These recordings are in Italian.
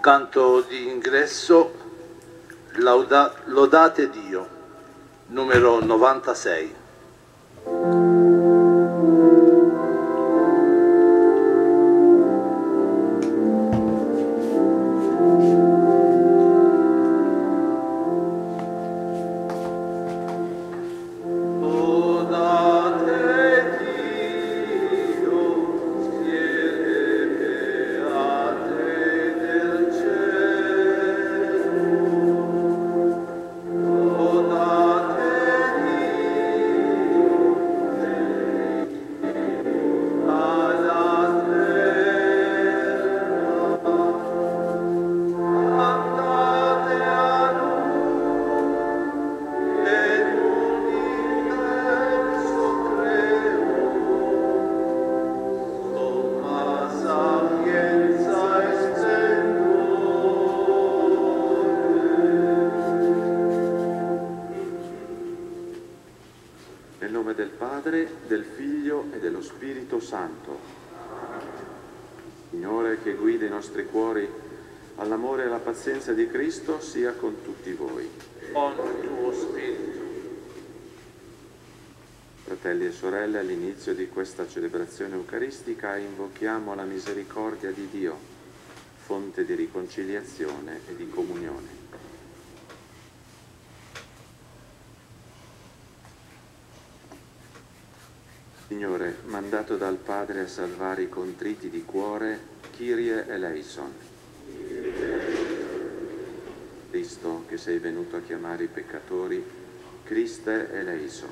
Canto di ingresso, Lodate Dio, numero 96. Nel nome del Padre, del Figlio e dello Spirito Santo. Signore, che guida i nostri cuori all'amore e alla pazienza di Cristo, sia con tutti voi. Con il tuo spirito. Fratelli e sorelle, all'inizio di questa celebrazione eucaristica invochiamo la misericordia di Dio, fonte di riconciliazione e di comunione. Signore, mandato dal Padre a salvare i contriti di cuore, Kyrie eleison. Cristo, che sei venuto a chiamare i peccatori, Christe eleison.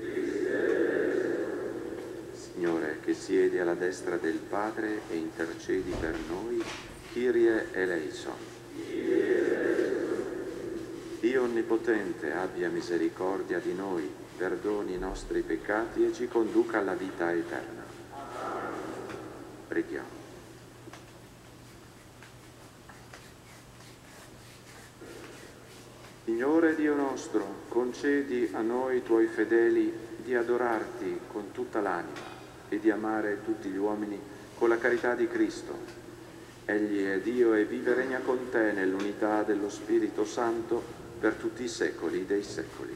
Signore, che siedi alla destra del Padre e intercedi per noi, Kyrie eleison. Dio Onnipotente abbia misericordia di noi, perdoni i nostri peccati e ci conduca alla vita eterna. Preghiamo. Signore Dio nostro, concedi a noi tuoi fedeli di adorarti con tutta l'anima e di amare tutti gli uomini con la carità di Cristo. Egli è Dio e vive e regna con te nell'unità dello Spirito Santo per tutti i secoli dei secoli.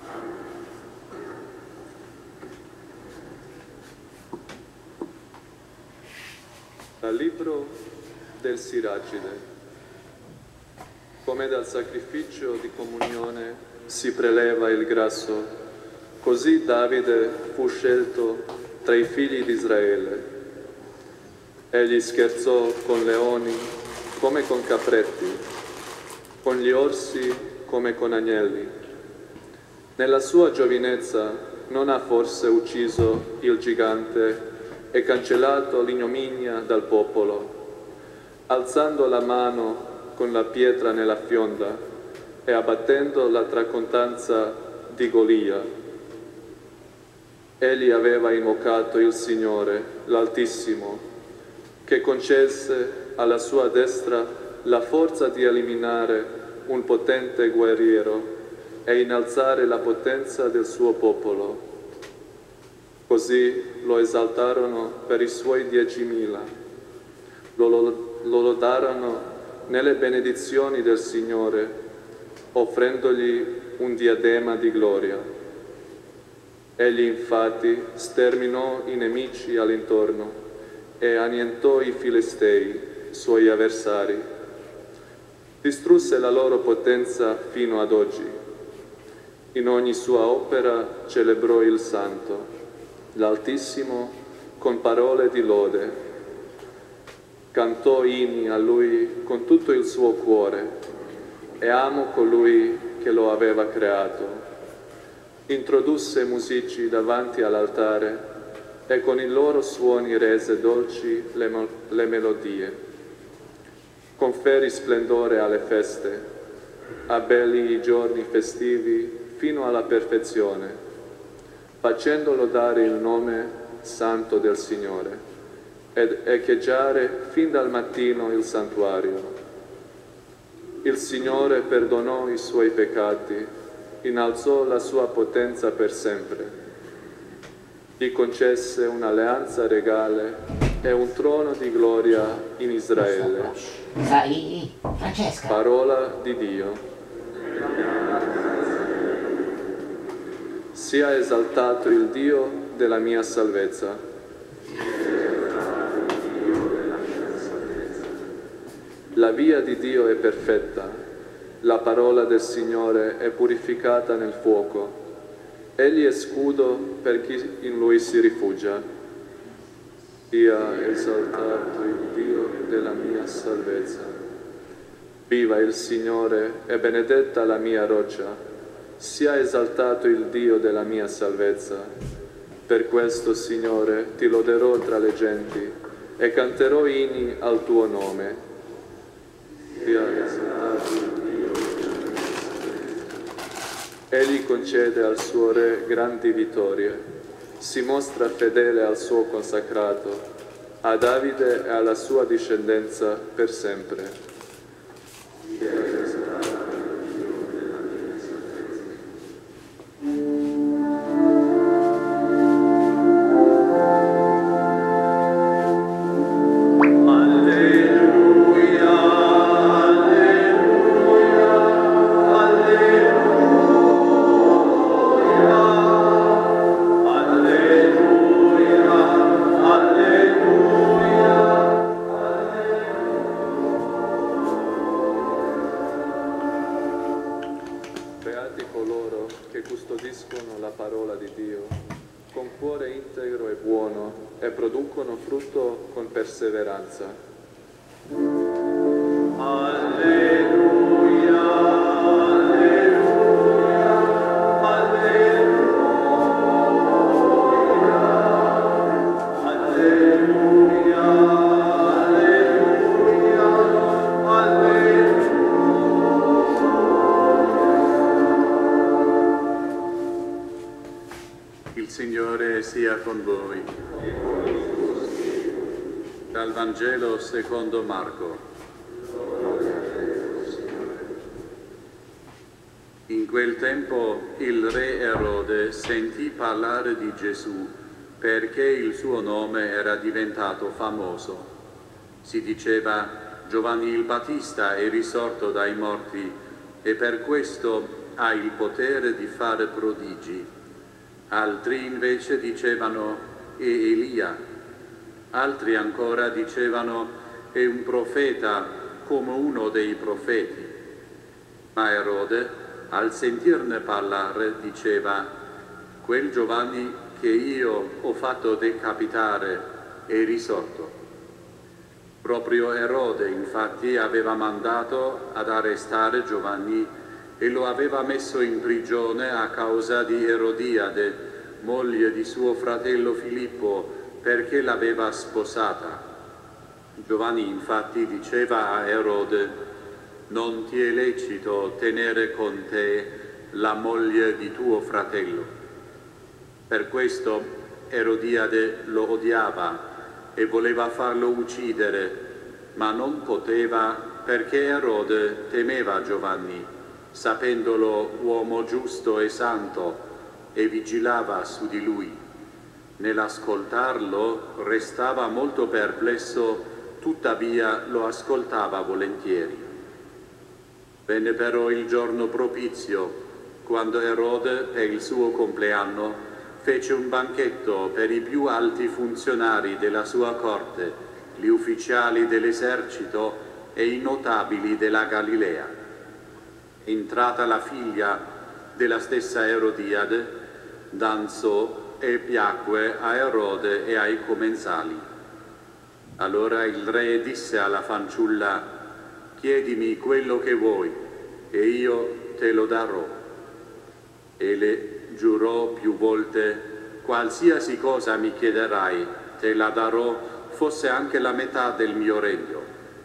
Dal libro del Siracide. Come dal sacrificio di comunione si preleva il grasso, così Davide fu scelto tra i figli di Israele. Egli scherzò con leoni come con capretti, con gli orsi come con agnelli. Nella sua giovinezza non ha forse ucciso il gigante e cancellato l'ignominia dal popolo, alzando la mano con la pietra nella fionda e abbattendo la tracontanza di Golia. Egli aveva invocato il Signore, l'Altissimo, che concesse alla sua destra la forza di eliminare un potente guerriero e innalzare la potenza del suo popolo. Così lo esaltarono per i suoi 10.000, lo lodarono nelle benedizioni del Signore, offrendogli un diadema di gloria. Egli infatti sterminò i nemici all'intorno e annientò i Filistei, suoi avversari. Distrusse la loro potenza fino ad oggi. In ogni sua opera celebrò il Santo, l'Altissimo, con parole di lode. Cantò inni a Lui con tutto il suo cuore e amò colui che lo aveva creato. Introdusse musici davanti all'altare e con i loro suoni rese dolci le melodie. Conferì splendore alle feste, abbellì i giorni festivi fino alla perfezione, facendo lodare il nome santo del Signore ed echeggiare fin dal mattino il santuario. Il Signore perdonò i suoi peccati, innalzò la sua potenza per sempre. Gli concesse un'alleanza regale e un trono di gloria in Israele. Sai, Francesca. Parola di Dio. Sia esaltato il Dio della mia salvezza. La via di Dio è perfetta, la parola del Signore è purificata nel fuoco. Egli è scudo per chi in Lui si rifugia. Sia esaltato il Dio della mia salvezza. Viva il Signore e benedetta la mia roccia. Sia esaltato il Dio della mia salvezza. Per questo, Signore, ti loderò tra le genti e canterò inni al tuo nome. Sia esaltato il Dio della mia salvezza. Egli concede al suo Re grandi vittorie. Si mostra fedele al suo consacrato, a Davide e alla sua discendenza per sempre. Beati coloro che custodiscono la parola di Dio con cuore integro e buono e producono frutto con perseveranza. Alleluia, alleluia, alleluia, alleluia, alleluia, alleluia. Il Signore sia con voi. Dal Vangelo secondo Marco. In quel tempo il re Erode sentì parlare di Gesù perché il suo nome era diventato famoso. Si diceva: Giovanni il Battista è risorto dai morti e per questo ha il potere di fare prodigi. Altri invece dicevano: è Elia. Altri ancora dicevano: è un profeta come uno dei profeti. Ma Erode, al sentirne parlare, diceva: quel Giovanni che io ho fatto decapitare è risorto. Proprio Erode, infatti, aveva mandato ad arrestare Giovanni e lo aveva messo in prigione a causa di Erodiade, moglie di suo fratello Filippo, perché l'aveva sposata. Giovanni infatti diceva a Erode: non ti è lecito tenere con te la moglie di tuo fratello. Per questo Erodiade lo odiava e voleva farlo uccidere, ma non poteva perché Erode temeva Giovanni, sapendolo uomo giusto e santo, e vigilava su di lui. Nell'ascoltarlo restava molto perplesso, tuttavia lo ascoltava volentieri. Venne però il giorno propizio, quando Erode, per il suo compleanno, fece un banchetto per i più alti funzionari della sua corte, gli ufficiali dell'esercito e i notabili della Galilea. Entrata la figlia della stessa Erodiade, danzò e piacque a Erode e ai commensali. Allora il re disse alla fanciulla: chiedimi quello che vuoi e io te lo darò. E le giurò più volte: qualsiasi cosa mi chiederai te la darò, fosse anche la metà del mio regno.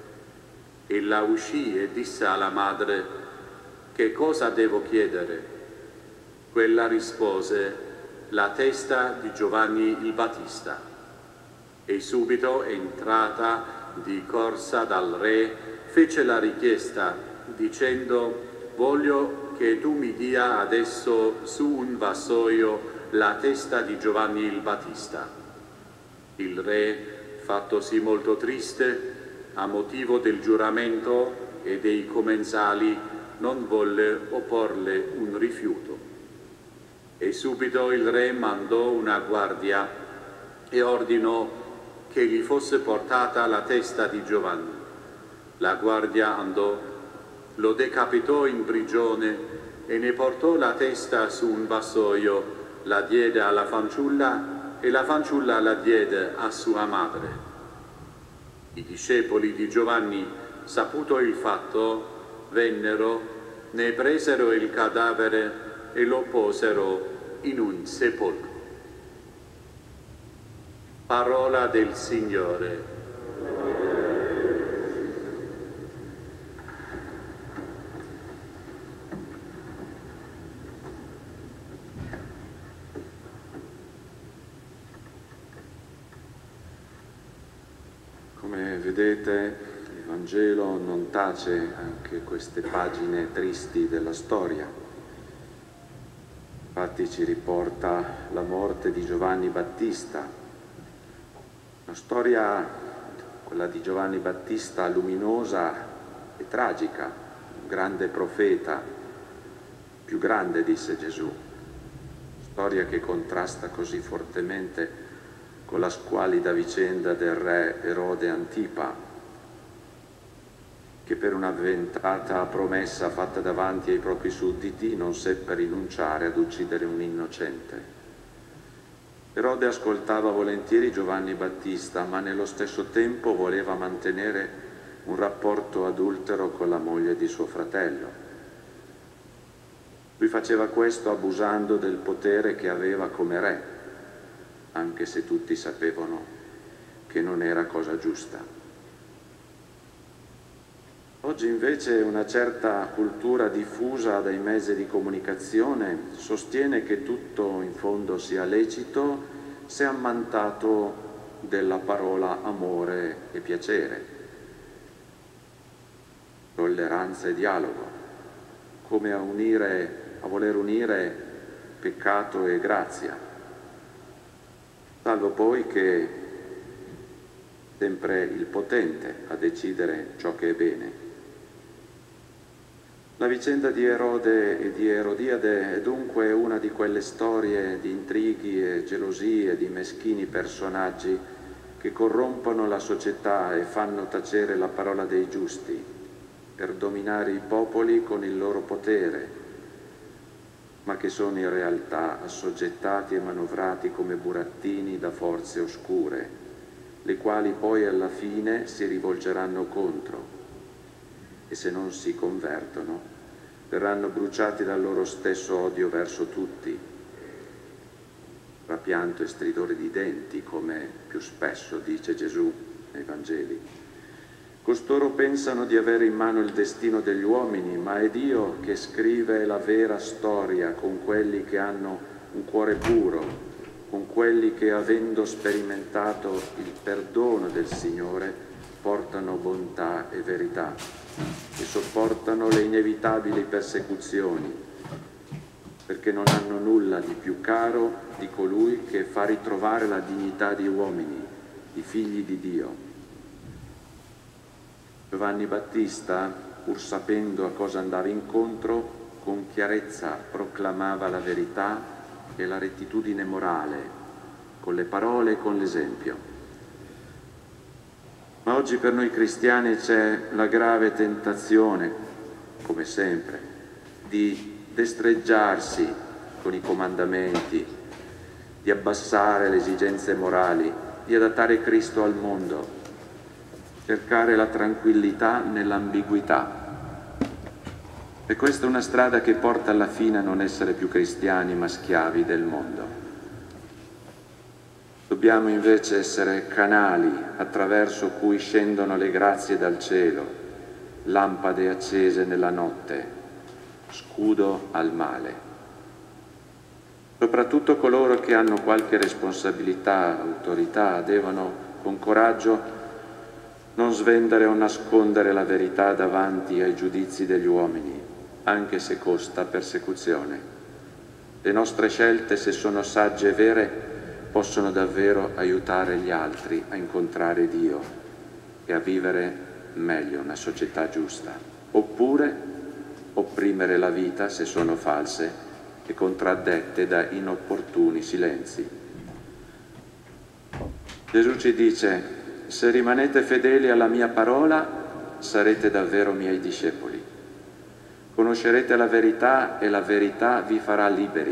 Ella uscì e disse alla madre: che cosa devo chiedere? Quella rispose: la testa di Giovanni il Battista. E subito, entrata di corsa dal re, fece la richiesta, dicendo: voglio che tu mi dia adesso su un vassoio la testa di Giovanni il Battista. Il re fattosi molto triste, a motivo del giuramento e dei commensali, non volle opporle un rifiuto. E subito il re mandò una guardia e ordinò che gli fosse portata la testa di Giovanni. La guardia andò, lo decapitò in prigione e ne portò la testa su un vassoio, la diede alla fanciulla e la fanciulla la diede a sua madre. I discepoli di Giovanni, saputo il fatto, vennero, ne presero il cadavere e lo posero in un sepolcro. Parola del Signore. Come vedete, il Vangelo non tace anche queste pagine tristi della storia. Infatti ci riporta la morte di Giovanni Battista, una storia, quella di Giovanni Battista, luminosa e tragica, un grande profeta, più grande, disse Gesù, storia che contrasta così fortemente con la squalida vicenda del re Erode Antipa, che per una ventata promessa fatta davanti ai propri sudditi non seppe rinunciare ad uccidere un innocente. Erode ascoltava volentieri Giovanni Battista, ma nello stesso tempo voleva mantenere un rapporto adultero con la moglie di suo fratello. Lui faceva questo abusando del potere che aveva come re, anche se tutti sapevano che non era cosa giusta. Oggi invece una certa cultura diffusa dai mezzi di comunicazione sostiene che tutto in fondo sia lecito se ammantato della parola amore e piacere, tolleranza e dialogo, come a voler unire peccato e grazia. Salvo poi che sempre il potente a decidere ciò che è bene. La vicenda di Erode e di Erodiade è dunque una di quelle storie di intrighi e gelosie di meschini personaggi che corrompono la società e fanno tacere la parola dei giusti per dominare i popoli con il loro potere, ma che sono in realtà assoggettati e manovrati come burattini da forze oscure, le quali poi alla fine si rivolgeranno contro e se non si convertono verranno bruciati dal loro stesso odio verso tutti, tra pianto e stridore di denti, come più spesso dice Gesù nei Vangeli. Costoro pensano di avere in mano il destino degli uomini, ma è Dio che scrive la vera storia con quelli che hanno un cuore puro, con quelli che, avendo sperimentato il perdono del Signore, portano bontà e verità e sopportano le inevitabili persecuzioni, perché non hanno nulla di più caro di colui che fa ritrovare la dignità di uomini, di figli di Dio. Giovanni Battista, pur sapendo a cosa andava incontro, con chiarezza proclamava la verità e la rettitudine morale, con le parole e con l'esempio. Ma oggi per noi cristiani c'è la grave tentazione, come sempre, di destreggiarsi con i comandamenti, di abbassare le esigenze morali, di adattare Cristo al mondo, cercare la tranquillità nell'ambiguità. E questa è una strada che porta alla fine a non essere più cristiani ma schiavi del mondo. Dobbiamo invece essere canali attraverso cui scendono le grazie dal cielo, lampade accese nella notte, scudo al male. Soprattutto coloro che hanno qualche responsabilità, autorità, devono con coraggio non svendere o nascondere la verità davanti ai giudizi degli uomini, anche se costa persecuzione. Le nostre scelte, se sono sagge e vere, possono davvero aiutare gli altri a incontrare Dio e a vivere meglio una società giusta, oppure opprimere la vita se sono false e contraddette da inopportuni silenzi. Gesù ci dice: se rimanete fedeli alla mia parola, sarete davvero miei discepoli. Conoscerete la verità e la verità vi farà liberi.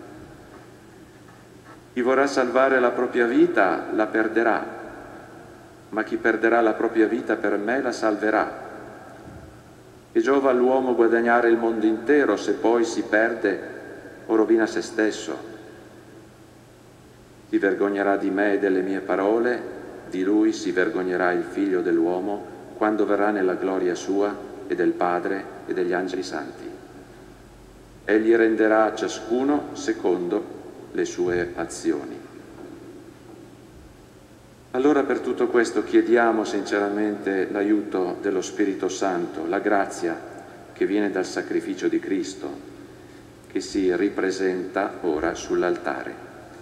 Chi vorrà salvare la propria vita la perderà, ma chi perderà la propria vita per me la salverà. Che giova all'uomo guadagnare il mondo intero se poi si perde o rovina se stesso? Si vergognerà di me e delle mie parole, di lui si vergognerà il Figlio dell'uomo quando verrà nella gloria sua e del Padre e degli angeli santi. Egli renderà a ciascuno secondo le sue azioni. Allora per tutto questo chiediamo sinceramente l'aiuto dello Spirito Santo, la grazia che viene dal sacrificio di Cristo, che si ripresenta ora sull'altare.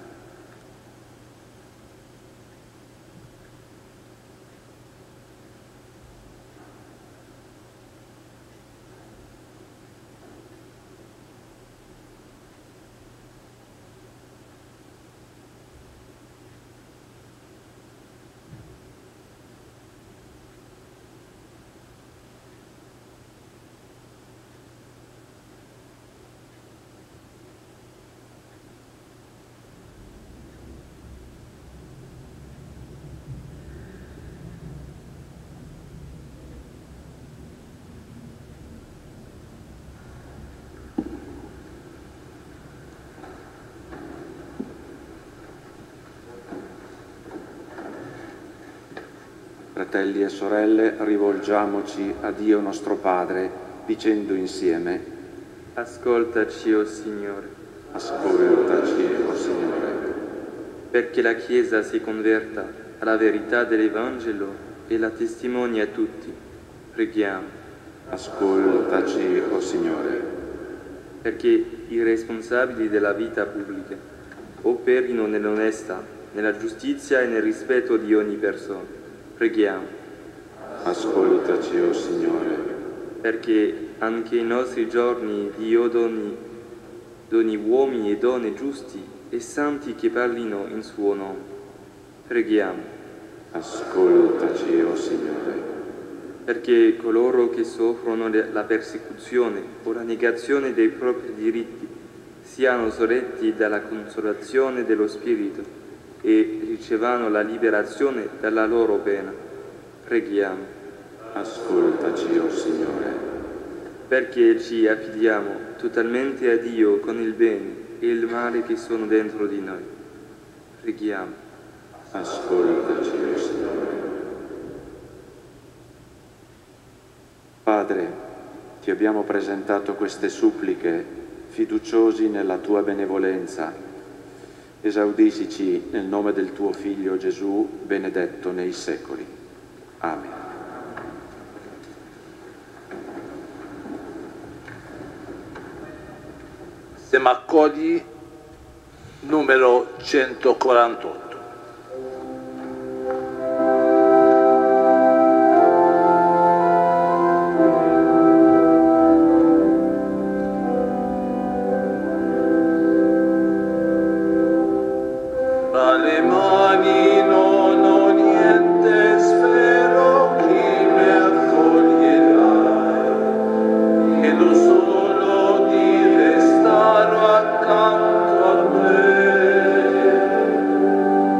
Fratelli e sorelle, rivolgiamoci a Dio nostro Padre, dicendo insieme: ascoltaci, o Signore. Ascoltaci, o Signore. Perché la Chiesa si converta alla verità dell'Evangelo e la testimoni a tutti, preghiamo. Ascoltaci, o Signore. Perché i responsabili della vita pubblica operino nell'onestà, nella giustizia e nel rispetto di ogni persona, preghiamo. Ascoltaci, o Signore. Perché anche i nostri giorni Dio doni uomini e donne giusti e santi che parlino in suo nome, preghiamo. Ascoltaci, o Signore. Perché coloro che soffrono la persecuzione o la negazione dei propri diritti siano sorretti dalla consolazione dello Spirito e ricevano la liberazione dalla loro pena, preghiamo. Ascoltaci, o Signore. Perché ci affidiamo totalmente a Dio con il bene e il male che sono dentro di noi, preghiamo. Ascoltaci, o Signore. Padre, ti abbiamo presentato queste suppliche fiduciosi nella tua benevolenza. Esaudiscici nel nome del tuo Figlio Gesù, benedetto nei secoli. Amen. Semaccogli numero 148. Accanto a te.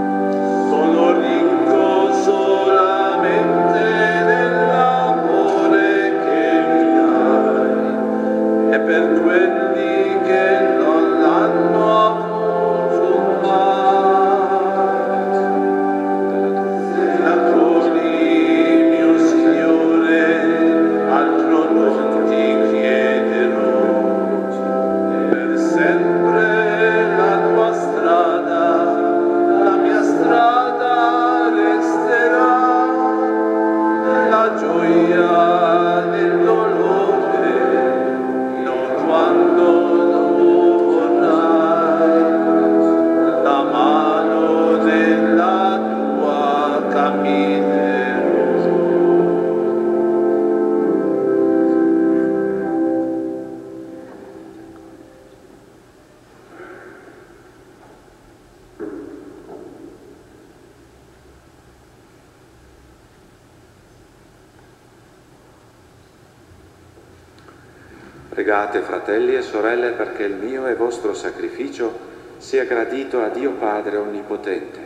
Pregate, fratelli e sorelle, perché il mio e vostro sacrificio sia gradito a Dio Padre Onnipotente.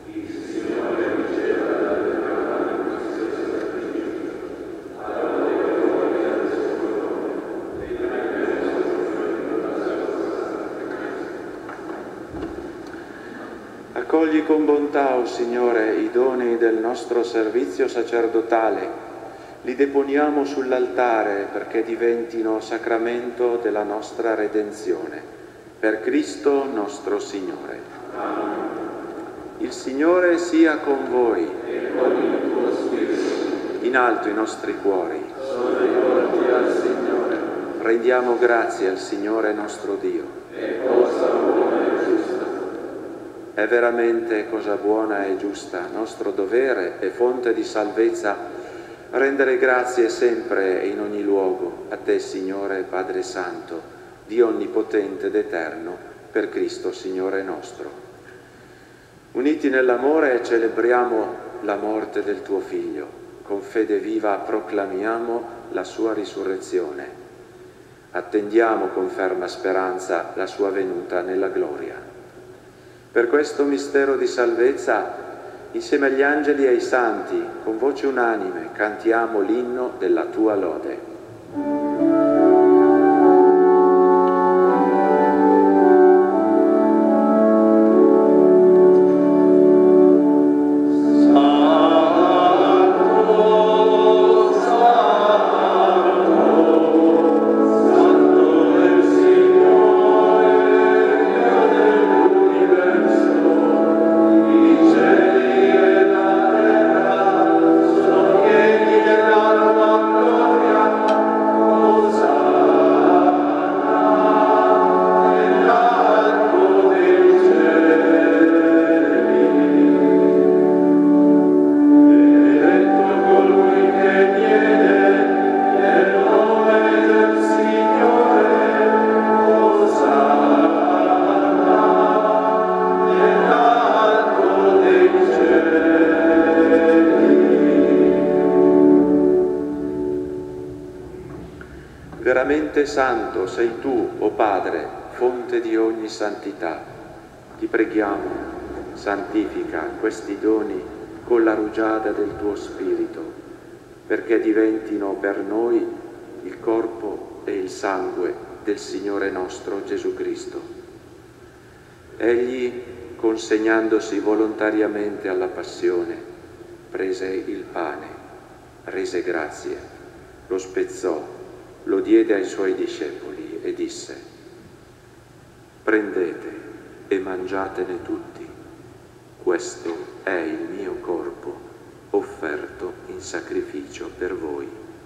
Accogli con bontà, o Signore, i doni del nostro servizio sacerdotale. Li deponiamo sull'altare perché diventino sacramento della nostra redenzione. Per Cristo nostro Signore. Il Signore sia con voi. E con il tuo spirito. In alto i nostri cuori. Sono rivolti al Signore. Rendiamo grazie al Signore nostro Dio. È cosa buona e giusta. È veramente cosa buona e giusta, nostro dovere e fonte di salvezza, rendere grazie sempre e in ogni luogo a Te, Signore Padre Santo, Dio Onnipotente ed Eterno, per Cristo Signore nostro. Uniti nell'amore celebriamo la morte del Tuo Figlio, con fede viva proclamiamo la Sua risurrezione. Attendiamo con ferma speranza la Sua venuta nella gloria. Per questo mistero di salvezza, insieme agli angeli e ai santi, con voce unanime, cantiamo l'inno della Tua lode. Veramente santo sei Tu, o Padre, fonte di ogni santità. Ti preghiamo, santifica questi doni con la rugiada del Tuo Spirito, perché diventino per noi il corpo e il sangue del Signore nostro Gesù Cristo. Egli, consegnandosi volontariamente alla passione, prese il pane, rese grazie, lo spezzò, lo diede ai Suoi discepoli e disse: prendete e mangiatene tutti, questo è il mio corpo offerto in sacrificio per voi.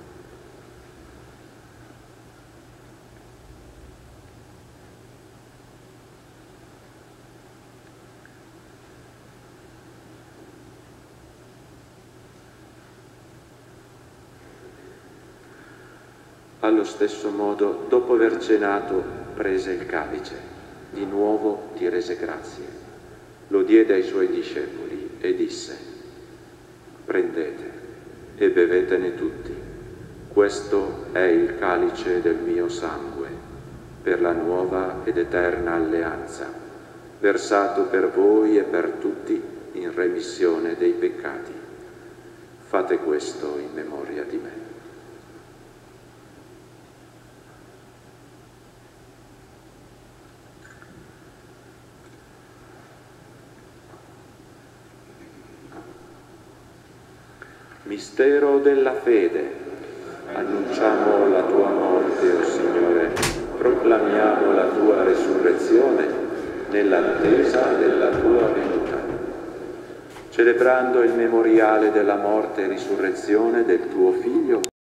Allo stesso modo, dopo aver cenato, prese il calice, di nuovo ti rese grazie, lo diede ai Suoi discepoli e disse: prendete e bevetene tutti, questo è il calice del mio sangue, per la nuova ed eterna alleanza, versato per voi e per tutti in remissione dei peccati. Fate questo in memoria di me. Mistero della fede. Annunciamo la Tua morte, o Signore, proclamiamo la Tua resurrezione nell'attesa della Tua venuta. Celebrando il memoriale della morte e risurrezione del Tuo Figlio,